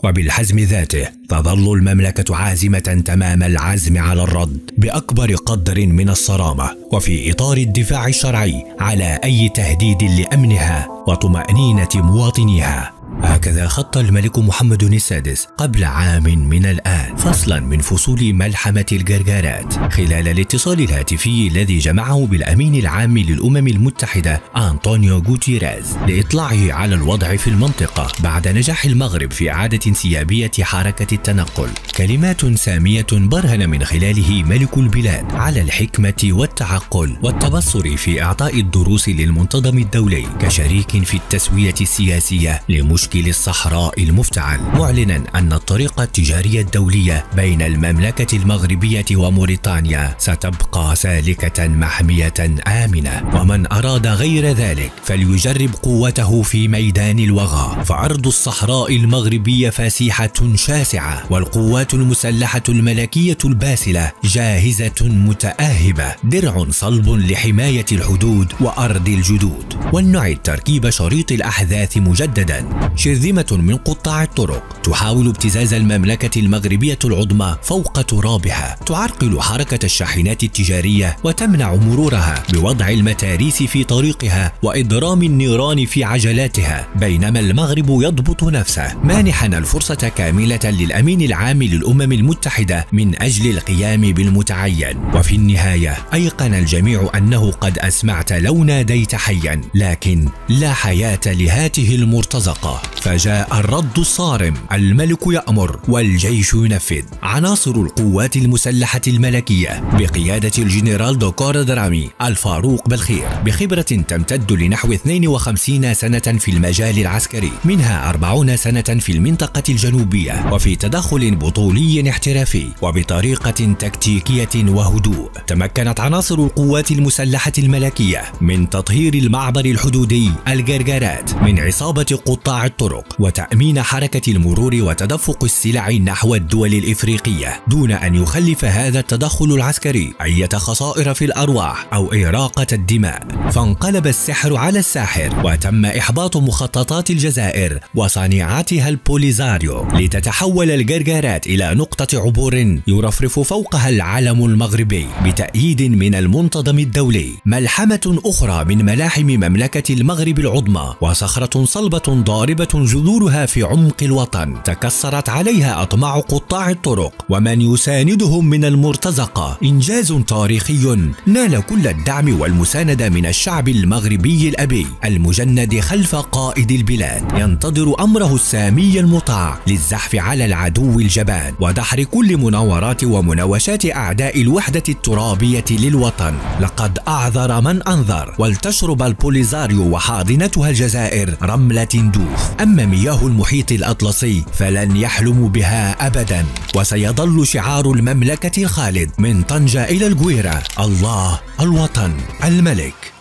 وبالحزم ذاته تظل المملكة عازمة تمام العزم على الرد بأكبر قدر من الصرامة، وفي إطار الدفاع الشرعي على أي تهديد لأمنها وطمأنينة مواطنيها. هكذا خط الملك محمد السادس قبل عام من الآن فصلا من فصول ملحمة الجرجارات خلال الاتصال الهاتفي الذي جمعه بالأمين العام للأمم المتحدة أنطونيو غوتيريز لإطلاعه على الوضع في المنطقة بعد نجاح المغرب في إعادة انسيابية حركة التنقل. كلمات سامية برهن من خلاله ملك البلاد على الحكمة والتعقل والتبصر في إعطاء الدروس للمنتظم الدولي كشريك في التسوية السياسية لمشكل الصحراء المفتعل، معلنا أن الطريقة التجارية الدولية بين المملكة المغربية وموريتانيا ستبقى سالكة محمية آمنة، ومن أراد غير ذلك فليجرب قوته في ميدان الوغى، فأرض الصحراء المغربية فسيحة شاسعة، والقوات المسلحة الملكية الباسلة جاهزة متأهبة، درع صلب لحماية الحدود وأرض الجدود. ولنعد تركيب شريط الأحداث مجددا. شرذمة من قطاع الطرق تحاول ابتزاز المملكة المغربية العظمى فوق ترابها، تعرقل حركة الشاحنات التجارية وتمنع مرورها بوضع المتاريس في طريقها وإضرام النيران في عجلاتها، بينما المغرب يضبط نفسه مانحا الفرصة كاملة للأمين العام للأمم المتحدة من أجل القيام بالمتعين. وفي النهاية أيقن الجميع أنه قد أسمعت لو ناديت حيا، لكن لا حياة لهاته المرتزقة. فجاء الرد الصارم، الملك يأمر والجيش ينفذ. عناصر القوات المسلحة الملكية بقيادة الجنرال دوكور درامي الفاروق بالخير بخبرة تمتد لنحو 52 سنة في المجال العسكري، منها 40 سنة في المنطقة الجنوبية، وفي تدخل بطولي احترافي وبطريقة تكتيكية وهدوء. تمكنت عناصر القوات المسلحة الملكية من تطهير المعبر الحدودي الجرجارات من عصابة قطاع الطرق وتأمين حركة المرور وتدفق السلع نحو الدول الإفريقية، دون أن يخلف هذا التدخل العسكري أي خسائر في الأرواح أو إراقة الدماء. فانقلب السحر على الساحر، وتم إحباط مخططات الجزائر وصنيعتها البوليزاريو لتتحول الجرجارات إلى نقطة عبور يرفرف فوقها العلم المغربي بتأييد من المنتظم الدولي. ملحمة أخرى من ملاحم مملكة المغرب العظمى، وصخرة صلبة ضاربة جذورها في عمق الوطن تكسرت عليها أطماع قطاع الطرق ومن يساندهم من المرتزقة. إنجاز تاريخي نال كل الدعم والمساندة من الشعب المغربي الأبي المجند خلف قائد البلاد، ينتظر أمره السامي المطاع للزحف على العدو الجبان ودحر كل مناورات ومناوشات أعداء الوحدة الترابية للوطن. لقد أعذر من أنذر، ولتشرب البوليزاريو وحاضنتها الجزائر رملة دوف. أما مياه المحيط الأطلسي فلن يحلم بها أبدا، وسيظل شعار المملكة الخالد من طنجة إلى الجويرة: الله، الوطن، الملك.